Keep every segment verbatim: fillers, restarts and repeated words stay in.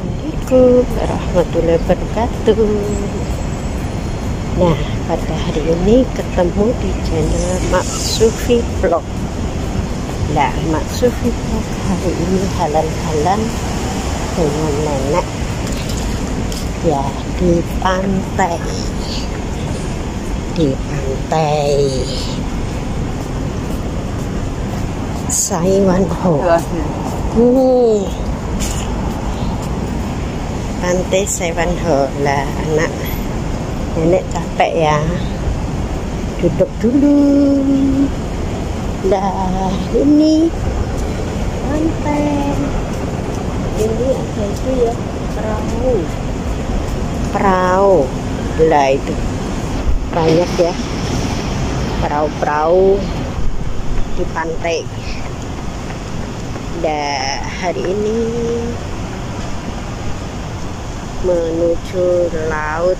Assalamualaikum warahmatullahi wabarakatuh. Nah, pada hari ini ketemu di channel Mak Sufi Vlog. Nah, Mak Sufi Vlog hari ini halal-halal dengan nenek ya di pantai di pantai Saiwanho. Hmm. Pantai Saiwanho lah, anak nenek capek ya, duduk dulu. Nah, ini pantai, ini ada itu ya, perahu perahu lah, itu banyak ya perahu-perahu di pantai. Nah, hari ini menuju laut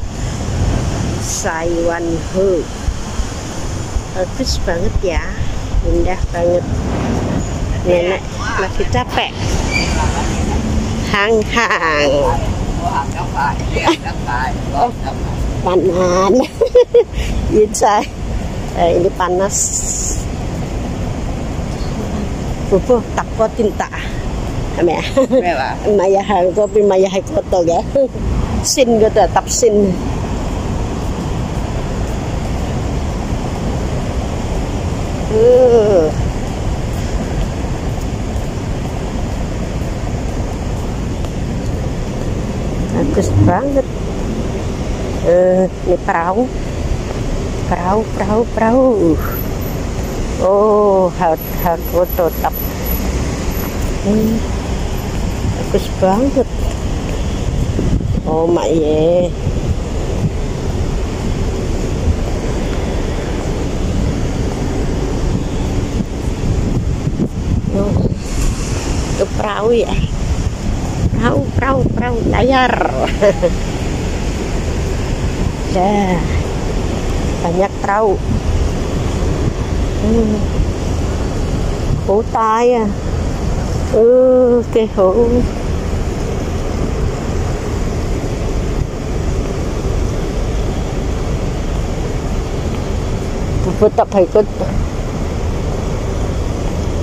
Saiwanho. Bagus banget ya, indah banget. Nenek lagi capek, hang-hang. Oh, panas. Iya, eh, ini panas. Bubuh takut tinta. Mẹ maya hàng có bên maya hay có tờ ghé xin có tờ tập xin ừ. Bagus banget. Uh, ini perahu perahu perahu perahu. Oh, harus harus foto tap. Hmm. Bagus banget. Oh mak ye. Oh, itu perahu ya. Perahu, perahu, perahu layar. Dah, banyak perahu. Hmm. Hutai ya. Ừ, cái hũ vừa tập hay có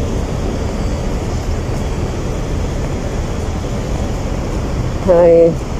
thời